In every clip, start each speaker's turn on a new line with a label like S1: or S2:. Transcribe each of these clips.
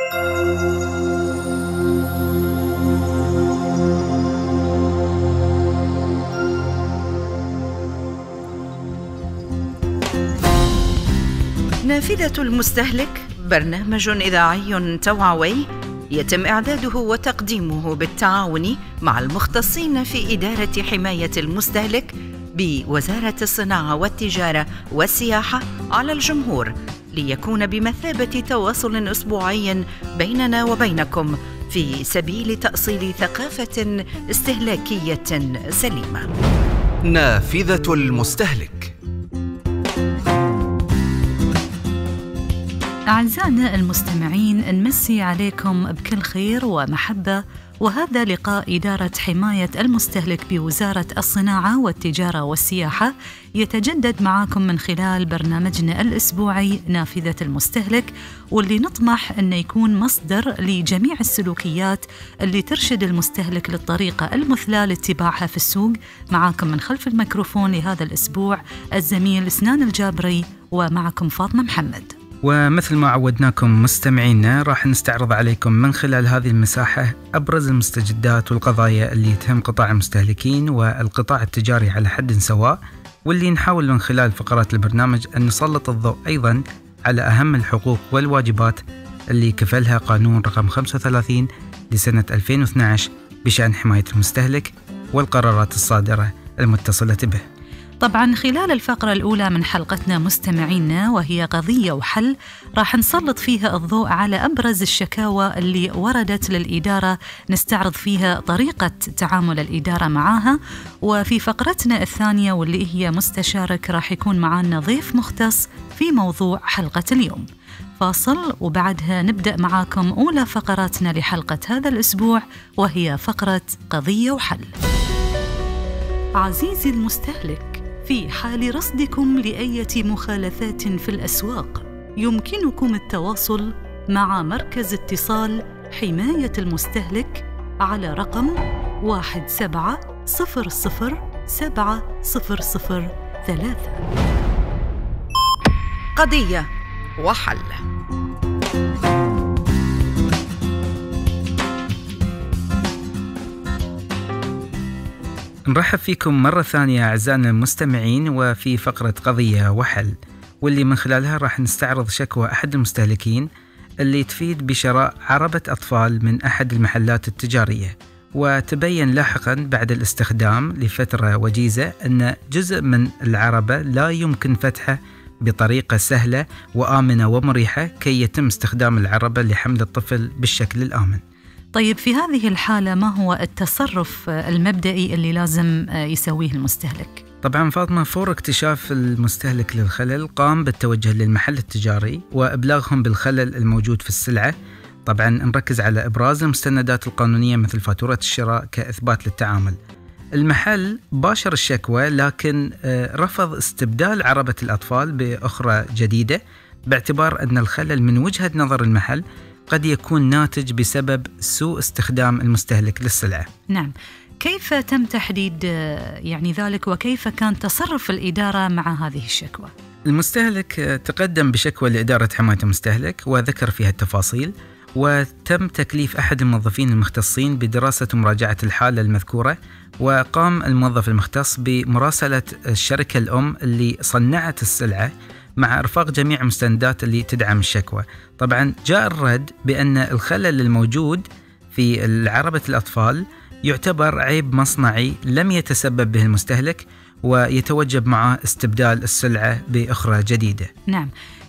S1: نافذة المستهلك برنامج إذاعي توعوي يتم إعداده وتقديمه بالتعاون مع المختصين في إدارة حماية المستهلك بوزارة الصناعة والتجارة والسياحة على الجمهور، ليكون بمثابة تواصل أسبوعي بيننا وبينكم في سبيل تأصيل ثقافة استهلاكية سليمة.
S2: نافذة المستهلك.
S3: أعزائنا المستمعين، نمسي عليكم بكل خير ومحبة، وهذا لقاء إدارة حماية المستهلك بوزارة الصناعة والتجارة والسياحة يتجدد معاكم من خلال برنامجنا الأسبوعي نافذة المستهلك، واللي نطمح أن يكون مصدر لجميع السلوكيات اللي ترشد المستهلك للطريقة المثلى لاتباعها في السوق. معاكم من خلف الميكروفون لهذا الأسبوع الزميل سنان الجابري، ومعكم فاطمة محمد.
S4: ومثل ما عودناكم مستمعينا، راح نستعرض عليكم من خلال هذه المساحة أبرز المستجدات والقضايا اللي تهم قطاع المستهلكين والقطاع التجاري على حد سواء، واللي نحاول من خلال فقرات البرنامج أن نسلط الضوء أيضا على أهم الحقوق والواجبات اللي كفلها قانون رقم 35 لسنة 2012 بشأن حماية المستهلك والقرارات الصادرة المتصلة به.
S3: طبعا خلال الفقرة الأولى من حلقتنا مستمعينا، وهي قضية وحل، راح نسلط فيها الضوء على أبرز الشكاوى اللي وردت للإدارة، نستعرض فيها طريقة تعامل الإدارة معها. وفي فقرتنا الثانية واللي هي مستشارك، راح يكون معنا ضيف مختص في موضوع حلقة اليوم. فاصل وبعدها نبدأ معاكم أولى فقراتنا لحلقة هذا الأسبوع، وهي فقرة قضية وحل. عزيزي المستهلك، في حال رصدكم لأية مخالفات في الأسواق، يمكنكم التواصل مع مركز اتصال حماية المستهلك على رقم 17007003.
S1: قضية وحل.
S4: نرحب فيكم مرة ثانية أعزائنا المستمعين، وفي فقرة قضية وحل، واللي من خلالها راح نستعرض شكوى أحد المستهلكين اللي تفيد بشراء عربة أطفال من أحد المحلات التجارية. وتبين لاحقا بعد الاستخدام لفترة وجيزة أن جزء من العربة لا يمكن فتحه بطريقة سهلة وآمنة ومريحة كي يتم استخدام العربة لحمل الطفل بالشكل الآمن.
S3: طيب في هذه الحالة ما هو التصرف المبدئي اللي لازم يسويه المستهلك؟
S4: طبعا فاطمة، فور اكتشاف المستهلك للخلل قام بالتوجه للمحل التجاري وإبلاغهم بالخلل الموجود في السلعة. طبعا نركز على إبراز المستندات القانونية مثل فاتورة الشراء كإثبات للتعامل. المحل باشر الشكوى، لكن رفض استبدال عربة الأطفال بأخرى جديدة، باعتبار أن الخلل من وجهة نظر المحل قد يكون ناتج بسبب سوء استخدام المستهلك للسلعة.
S3: نعم، كيف تم تحديد ذلك، وكيف كان تصرف الإدارة مع هذه الشكوى؟
S4: المستهلك تقدم بشكوى لإدارة حماية المستهلك وذكر فيها التفاصيل، وتم تكليف أحد الموظفين المختصين بدراسة ومراجعة الحالة المذكورة. وقام الموظف المختص بمراسلة الشركة الأم اللي صنعت السلعة مع إرفاق جميع المستندات اللي تدعم الشكوى. طبعا جاء الرد بأن الخلل الموجود في عربة الأطفال يعتبر عيب مصنعي لم يتسبب به المستهلك، ويتوجب معه استبدال السلعة بأخرى جديدة.
S3: نعم،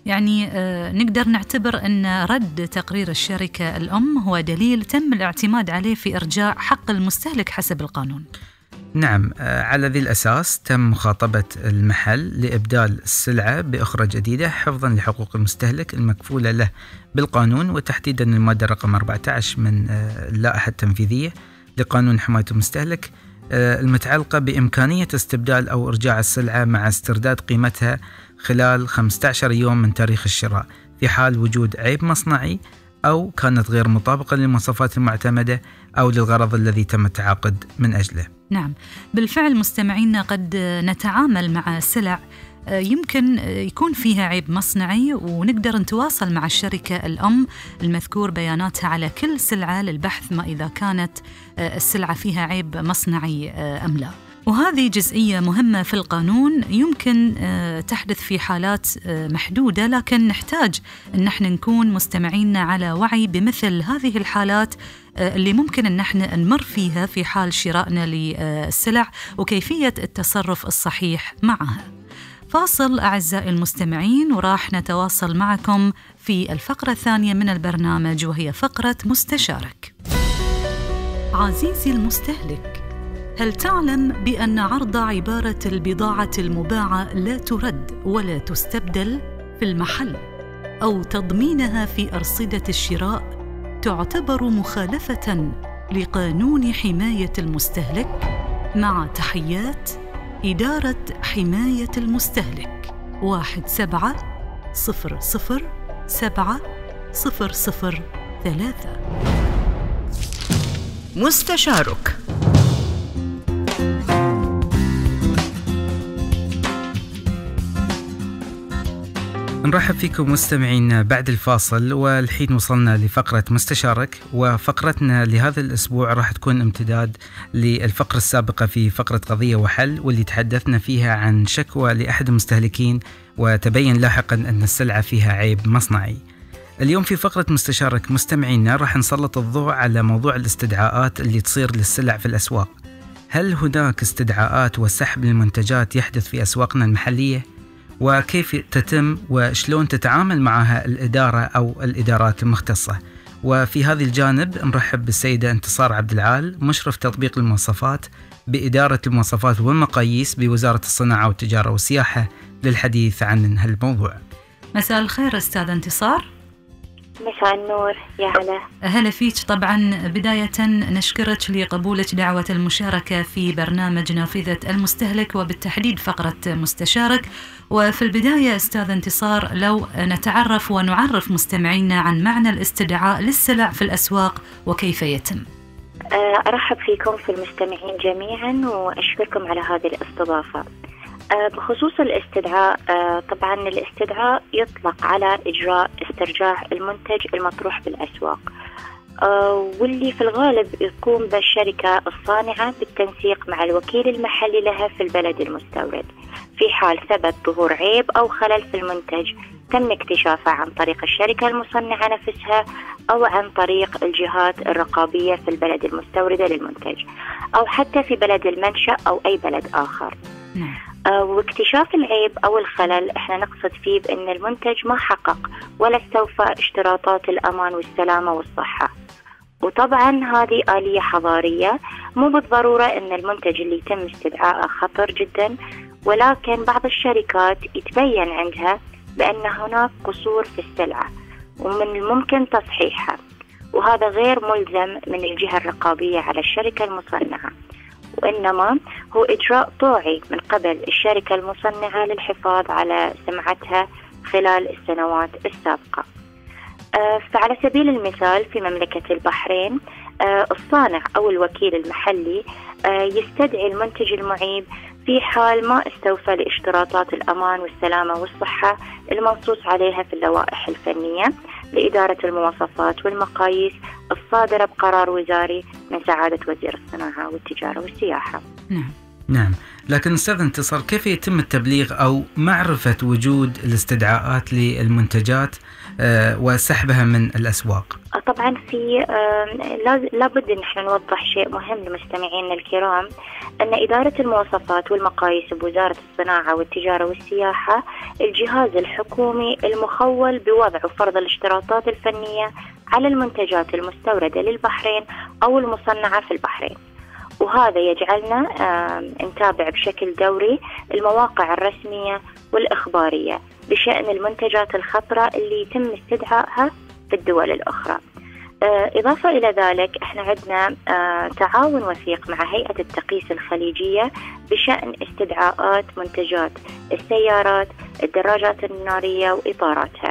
S3: نقدر نعتبر أن رد تقرير الشركة الأم هو دليل تم الاعتماد عليه في إرجاع حق المستهلك حسب القانون.
S4: نعم، على ذي الأساس تم مخاطبة المحل لإبدال السلعة بأخرى جديدة حفظا لحقوق المستهلك المكفولة له بالقانون، وتحديدا المادة رقم 14 من اللائحة التنفيذية لقانون حماية المستهلك المتعلقة بإمكانية استبدال أو إرجاع السلعة مع استرداد قيمتها خلال 15 يوم من تاريخ الشراء في حال وجود عيب مصنعي أو كانت غير مطابقة للمواصفات المعتمدة أو للغرض الذي تم التعاقد من أجله.
S3: نعم، بالفعل مستمعينا قد نتعامل مع سلع يمكن يكون فيها عيب مصنعي، ونقدر نتواصل مع الشركة الأم المذكور بياناتها على كل سلعة للبحث ما إذا كانت السلعة فيها عيب مصنعي أم لا. وهذه جزئية مهمة في القانون، يمكن تحدث في حالات محدودة، لكن نحتاج أن احنا نكون مستمعين على وعي بمثل هذه الحالات اللي ممكن أن احنا نمر فيها في حال شرائنا للسلع، وكيفية التصرف الصحيح معها. فاصل أعزائي المستمعين، وراح نتواصل معكم في الفقرة الثانية من البرنامج، وهي فقرة مستشارك. عزيزي المستهلك، هل تعلم بأن عرض عبارة البضاعة المباعة لا ترد ولا تستبدل في المحل أو تضمينها في أرصدة الشراء تعتبر مخالفة لقانون حماية المستهلك؟ مع تحيات إدارة حماية المستهلك 17007003.
S1: مستشارك.
S4: نرحب فيكم مستمعين بعد الفاصل، والحين وصلنا لفقرة مستشارك، وفقرتنا لهذا الأسبوع راح تكون امتداد للفقرة السابقة في فقرة قضية وحل، واللي تحدثنا فيها عن شكوى لأحد المستهلكين وتبين لاحقا أن السلعة فيها عيب مصنعي. اليوم في فقرة مستشارك مستمعينا راح نسلط الضوء على موضوع الاستدعاءات اللي تصير للسلع في الأسواق. هل هناك استدعاءات وسحب للمنتجات يحدث في أسواقنا المحلية؟ وكيف تتم وشلون تتعامل معها الإدارة أو الإدارات المختصة؟ وفي هذا الجانب نرحب بالسيدة انتصار عبد العال، مشرف تطبيق المواصفات بإدارة المواصفات والمقاييس بوزارة الصناعة والتجارة والسياحة، للحديث عن هالموضوع.
S3: مساء الخير أستاذ انتصار.
S5: مساء النور، يا هلا.
S3: هلا فيك. طبعا بداية نشكرك لقبولك دعوة المشاركة في برنامج نافذة المستهلك، وبالتحديد فقرة مستشارك. وفي البداية أستاذ انتصار، لو نتعرف ونعرف مستمعينا عن معنى الاستدعاء للسلع في الأسواق وكيف يتم.
S5: أرحب فيكم في المستمعين جميعا، وأشكركم على هذه الاستضافة. بخصوص الاستدعاء، طبعا الاستدعاء يطلق على إجراء استرجاع المنتج المطروح بالأسواق، واللي في الغالب يقوم بالشركة الصانعة بالتنسيق مع الوكيل المحلي لها في البلد المستورد في حال ثبت ظهور عيب أو خلل في المنتج تم اكتشافه عن طريق الشركة المصنعة نفسها أو عن طريق الجهات الرقابية في البلد المستوردة للمنتج، أو حتى في بلد المنشأ أو أي بلد آخر. واكتشاف العيب أو الخلل احنا نقصد فيه بأن المنتج ما حقق ولا استوفى اشتراطات الأمان والسلامة والصحة. وطبعا هذه آلية حضارية، مو بالضرورة أن المنتج اللي يتم استدعائه خطر جدا، ولكن بعض الشركات يتبين عندها بأن هناك قصور في السلعة ومن الممكن تصحيحها، وهذا غير ملزم من الجهة الرقابية على الشركة المصنعة، وإنما هو إجراء طوعي من قبل الشركة المصنعة للحفاظ على سمعتها خلال السنوات السابقة. فعلى سبيل المثال في مملكة البحرين، الصانع أو الوكيل المحلي يستدعي المنتج المعيب في حال ما استوفى لاشتراطات الأمان والسلامة والصحة المنصوص عليها في اللوائح الفنية لإدارة المواصفات والمقاييس الصادرة بقرار وزاري من سعادة وزير الصناعة والتجارة والسياحة.
S4: نعم، لكن أستاذ انتصار، كيف يتم التبليغ أو معرفة وجود الاستدعاءات للمنتجات وسحبها من الأسواق؟
S5: طبعا في لابد أن احنا نوضح شيء مهم لمستمعينا الكرام، أن إدارة المواصفات والمقاييس بوزارة الصناعة والتجارة والسياحة الجهاز الحكومي المخول بوضع وفرض الاشتراطات الفنية على المنتجات المستوردة للبحرين أو المصنعة في البحرين، وهذا يجعلنا نتابع بشكل دوري المواقع الرسمية والإخبارية بشأن المنتجات الخطرة اللي يتم استدعائها في الدول الأخرى. إضافة إلى ذلك احنا عندنا تعاون وثيق مع هيئة التقييس الخليجية بشأن استدعاءات منتجات السيارات، الدراجات النارية وإطاراتها.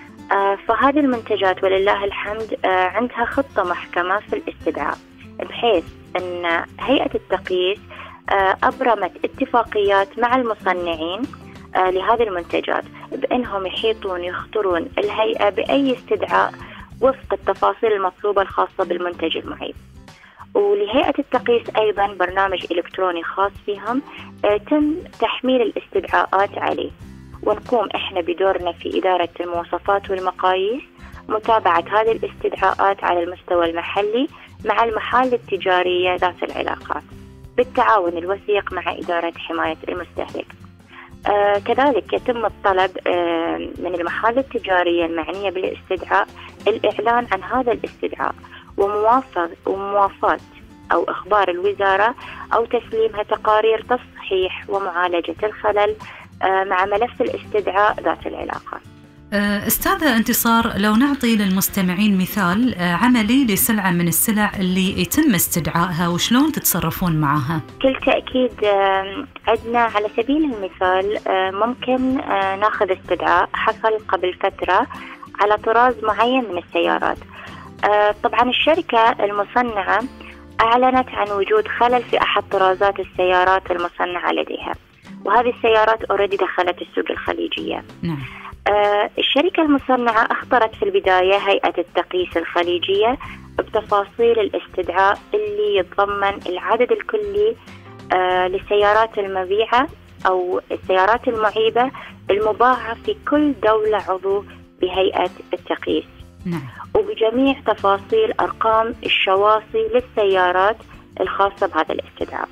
S5: فهذه المنتجات ولله الحمد عندها خطة محكمة في الاستدعاء، بحيث أن هيئة التقييس أبرمت اتفاقيات مع المصنعين لهذه المنتجات بأنهم يحيطون يخطرون الهيئة بأي استدعاء وفق التفاصيل المطلوبة الخاصة بالمنتج المعيب. ولهيئة التقييس أيضا برنامج إلكتروني خاص فيهم تم تحميل الاستدعاءات عليه، ونقوم إحنا بدورنا في إدارة المواصفات والمقاييس متابعة هذه الاستدعاءات على المستوى المحلي مع المحال التجارية ذات العلاقات بالتعاون الوثيق مع إدارة حماية المستهلك. كذلك يتم الطلب من المحال التجارية المعنية بالاستدعاء الإعلان عن هذا الاستدعاء وموافاة أو إخبار الوزارة أو تسليمها تقارير تصحيح ومعالجة الخلل مع ملف الاستدعاء ذات العلاقة.
S3: أستاذة انتصار، لو نعطي للمستمعين مثال عملي لسلعة من السلع اللي يتم استدعائها وشلون تتصرفون معها؟
S5: بكل تأكيد عندنا على سبيل المثال ممكن ناخذ استدعاء حصل قبل فترة على طراز معين من السيارات. طبعا الشركة المصنعة أعلنت عن وجود خلل في أحد طرازات السيارات المصنعة لديها، وهذه السيارات أوريدي دخلت السوق الخليجية.
S3: نعم.
S5: الشركة المصنعة أخبرت في البداية هيئة التقييس الخليجية بتفاصيل الاستدعاء اللي يتضمن العدد الكلي للسيارات المبيعة أو السيارات المعيبة المباعة في كل دولة عضو بهيئة التقييس.
S3: نعم.
S5: وبجميع تفاصيل أرقام الشواصي للسيارات الخاصة بهذا الاستدعاء.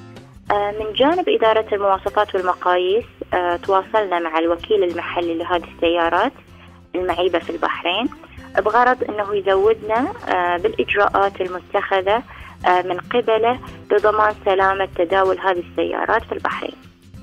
S5: من جانب إدارة المواصفات والمقاييس تواصلنا مع الوكيل المحلي لهذه السيارات المعيبة في البحرين بغرض أنه يزودنا بالإجراءات المتخذة من قبله لضمان سلامة تداول هذه السيارات في البحرين.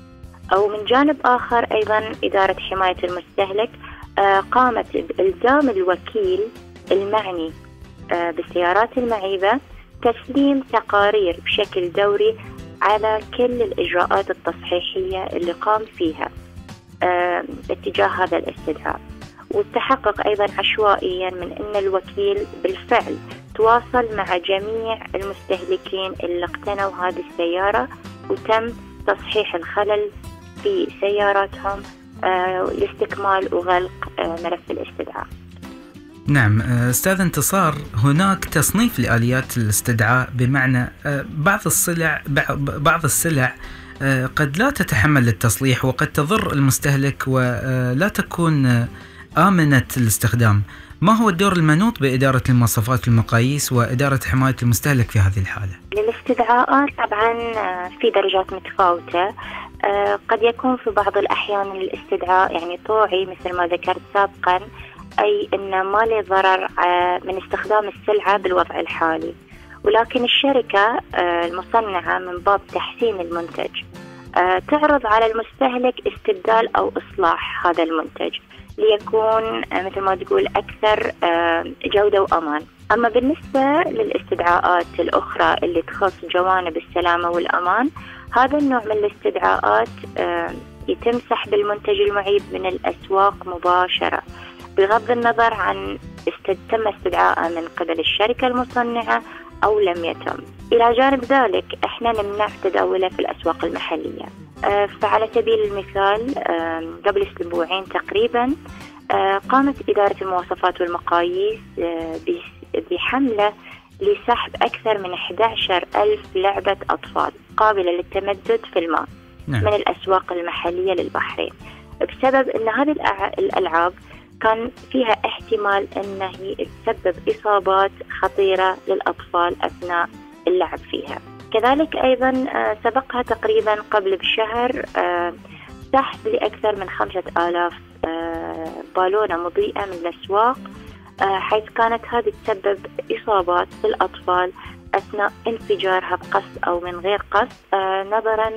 S5: أو من جانب آخر أيضا إدارة حماية المستهلك قامت بإلزام الوكيل المعني بالسيارات المعيبة تسليم تقارير بشكل دوري على كل الإجراءات التصحيحية اللي قام فيها اتجاه هذا الاستدعاء. والتحقق أيضا عشوائيا من أن الوكيل بالفعل تواصل مع جميع المستهلكين اللي اقتنوا هذه السيارة وتم تصحيح الخلل في سياراتهم لاستكمال وغلق ملف الاستدعاء.
S4: نعم أستاذ انتصار، هناك تصنيف لآليات الاستدعاء، بمعنى بعض السلع قد لا تتحمل التصليح وقد تضر المستهلك ولا تكون آمنة الاستخدام. ما هو الدور المنوط بإدارة المواصفات والمقاييس وإدارة حماية المستهلك في هذه الحالة؟
S5: للاستدعاءات طبعا في درجات متفاوتة. قد يكون في بعض الأحيان الاستدعاء يعني طوعي مثل ما ذكرت سابقا، أي أن ما له ضرر من استخدام السلعة بالوضع الحالي، ولكن الشركة المصنعة من باب تحسين المنتج تعرض على المستهلك استبدال أو إصلاح هذا المنتج ليكون مثل ما تقول أكثر جودة وأمان. أما بالنسبة للاستدعاءات الأخرى اللي تخص جوانب السلامة والأمان، هذا النوع من الاستدعاءات يتم سحب المنتج المعيب من الأسواق مباشرة بغض النظر عن تم استدعاءه من قبل الشركة المصنعة أو لم يتم. إلى جانب ذلك احنا نمنع تداوله في الأسواق المحلية. فعلى سبيل المثال قبل أسبوعين تقريبا قامت إدارة المواصفات والمقاييس بحملة لسحب أكثر من 11,000 لعبة أطفال قابلة للتمدد في الماء من الأسواق المحلية للبحرين، بسبب أن هذه الألعاب كان فيها احتمال أنها تسبب إصابات خطيرة للأطفال أثناء اللعب فيها. كذلك أيضا سبقها تقريبا قبل بشهر سحب لأكثر من 5,000 بالونة مضيئة من الأسواق، حيث كانت هذه تسبب إصابات للأطفال أثناء انفجارها بقصد أو من غير قصد، نظرا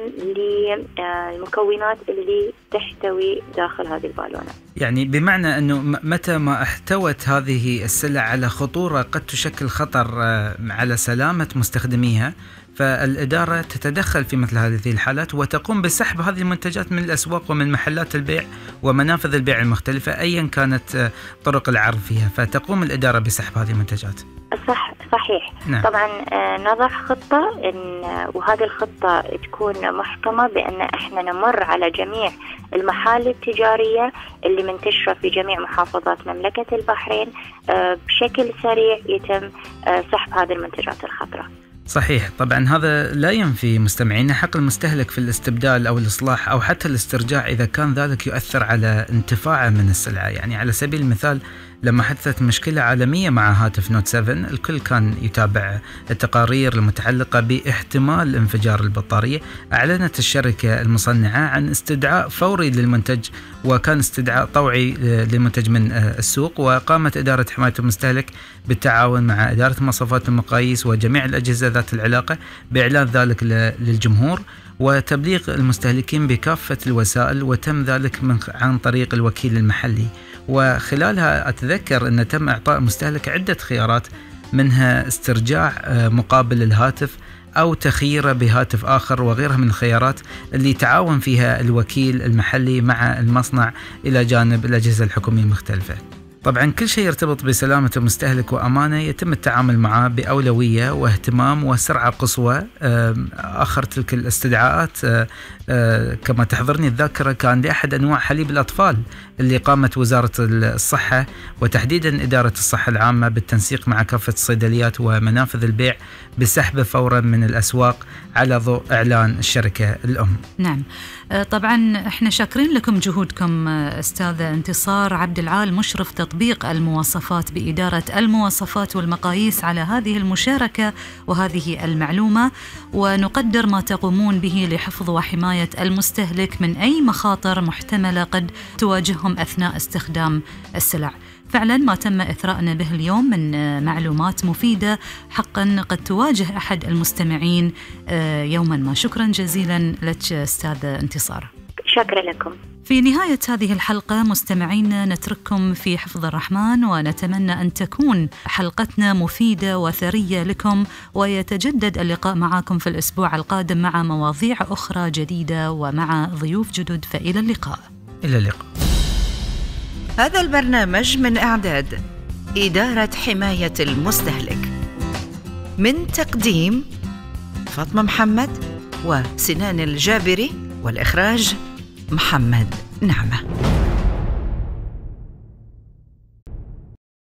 S5: للمكونات اللي تحتوي داخل هذه البالونة.
S4: يعني بمعنى أنه متى ما احتوت هذه السلع على خطورة قد تشكل خطر على سلامة مستخدميها، فالإدارة تتدخل في مثل هذه الحالات وتقوم بسحب هذه المنتجات من الأسواق ومن محلات البيع ومنافذ البيع المختلفة أيا كانت طرق العرض فيها، فتقوم الإدارة بسحب هذه المنتجات.
S5: صحيح. نعم. طبعا نضع خطة وهذه الخطة تكون محكمة بأن احنا نمر على جميع المحال التجارية اللي منتشرة في جميع محافظات مملكة البحرين، بشكل سريع يتم سحب هذه المنتجات الخطرة.
S4: صحيح. طبعا هذا لا ينفي مستمعينا حق المستهلك في الاستبدال أو الإصلاح أو حتى الاسترجاع إذا كان ذلك يؤثر على انتفاعه من السلعة. يعني على سبيل المثال لما حدثت مشكلة عالمية مع هاتف نوت 7 الكل كان يتابع التقارير المتعلقة باحتمال انفجار البطارية. أعلنت الشركة المصنعة عن استدعاء فوري للمنتج، وكان استدعاء طوعي للمنتج من السوق، وقامت إدارة حماية المستهلك بالتعاون مع إدارة مواصفات المقاييس وجميع الأجهزة ذات العلاقة بإعلان ذلك للجمهور وتبليغ المستهلكين بكافة الوسائل، وتم ذلك عن طريق الوكيل المحلي. وخلالها أتذكر أن تم إعطاء المستهلك عدة خيارات، منها استرجاع مقابل الهاتف أو تخييره بهاتف آخر وغيرها من الخيارات اللي تعاون فيها الوكيل المحلي مع المصنع إلى جانب الأجهزة الحكومية المختلفة. طبعا كل شيء يرتبط بسلامة المستهلك وأمانة يتم التعامل معه بأولوية واهتمام وسرعة قصوى. آخر تلك الاستدعاءات كما تحضرني الذاكرة كان لأحد أنواع حليب الأطفال اللي قامت وزارة الصحة وتحديدا إدارة الصحة العامة بالتنسيق مع كافة الصيدليات ومنافذ البيع بسحبه فورا من الأسواق على ضوء إعلان الشركة الأم.
S3: نعم. طبعا احنا شاكرين لكم جهودكم أستاذة انتصار عبد العال مشرف تطبيق المواصفات بإدارة المواصفات والمقاييس على هذه المشاركة وهذه المعلومة، ونقدر ما تقومون به لحفظ وحماية المستهلك من أي مخاطر محتملة قد تواجههم أثناء استخدام السلع. فعلا ما تم إثراءنا به اليوم من معلومات مفيدة حقا قد تواجه أحد المستمعين يوما ما. شكرا جزيلا لك أستاذة انتصار.
S5: شكرا لكم.
S3: في نهاية هذه الحلقة مستمعينا نترككم في حفظ الرحمن، ونتمنى أن تكون حلقتنا مفيدة وثرية لكم، ويتجدد اللقاء معكم في الأسبوع القادم مع مواضيع أخرى جديدة ومع ضيوف جدد. فإلى اللقاء.
S4: إلى اللقاء.
S1: هذا البرنامج من إعداد إدارة حماية المستهلك، من تقديم فاطمة محمد وسنان الجابري، والإخراج محمد نعمة.